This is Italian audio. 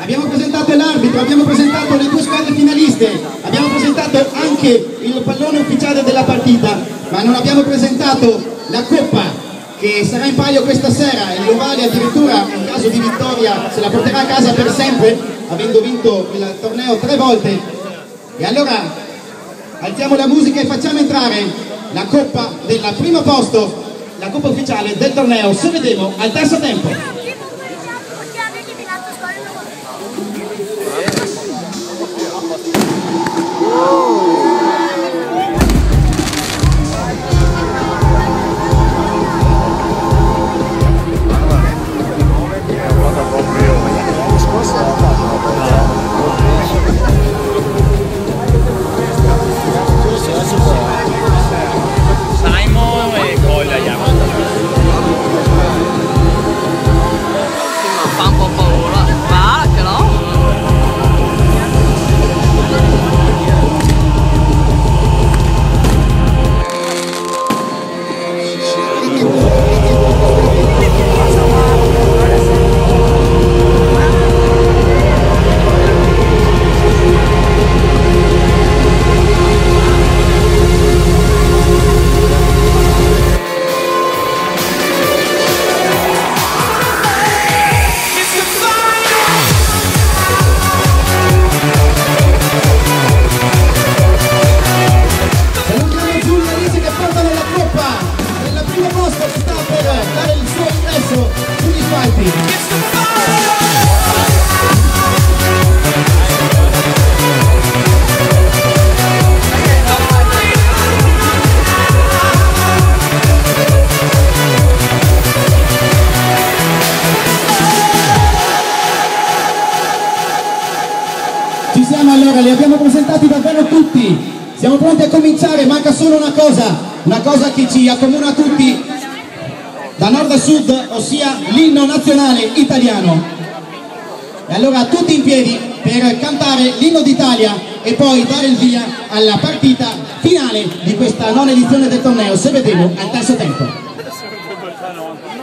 Abbiamo presentato l'arbitro, abbiamo presentato le due squadre finaliste, abbiamo presentato anche il pallone ufficiale della partita, ma non abbiamo presentato la coppa che sarà in palio questa sera e l'Ovalia addirittura in caso di vittoria se la porterà a casa per sempre, avendo vinto il torneo 3 volte. E allora alziamo la musica e facciamo entrare la coppa del primo posto, la coppa ufficiale del torneo. Se vedremo al terzo tempo. Ci siamo allora, li abbiamo presentati davvero tutti, siamo pronti a cominciare, manca solo una cosa che ci accomuna tutti da nord a sud, ossia l'inno nazionale italiano. E allora tutti in piedi per cantare l'inno d'Italia e poi dare il via alla partita finale di questa nona edizione del torneo. Se vedremo al terzo tempo.